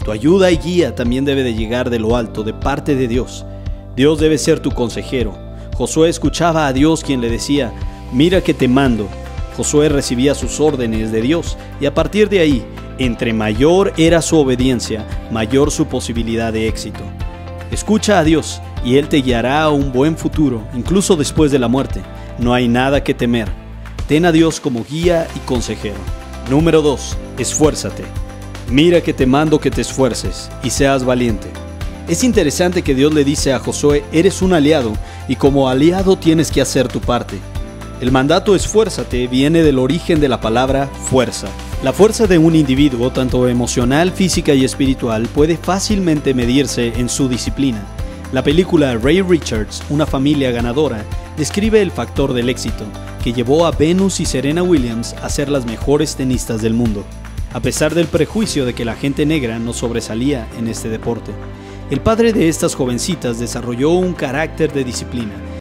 Tu ayuda y guía también debe de llegar de lo alto, de parte de Dios. Dios debe ser tu consejero. Josué escuchaba a Dios quien le decía, mira que te mando. Josué recibía sus órdenes de Dios y a partir de ahí, entre mayor era su obediencia, mayor su posibilidad de éxito. Escucha a Dios y Él te guiará a un buen futuro, incluso después de la muerte. No hay nada que temer. Ten a Dios como guía y consejero. Número 2. Esfuérzate. Mira que te mando que te esfuerces y seas valiente. Es interesante que Dios le dice a Josué, eres un aliado y como aliado tienes que hacer tu parte. El mandato esfuérzate viene del origen de la palabra fuerza. La fuerza de un individuo, tanto emocional, física y espiritual, puede fácilmente medirse en su disciplina. La película Ray Richards, Una familia ganadora, describe el factor del éxito, que llevó a Venus y Serena Williams a ser las mejores tenistas del mundo, a pesar del prejuicio de que la gente negra no sobresalía en este deporte. El padre de estas jovencitas desarrolló un carácter de disciplina,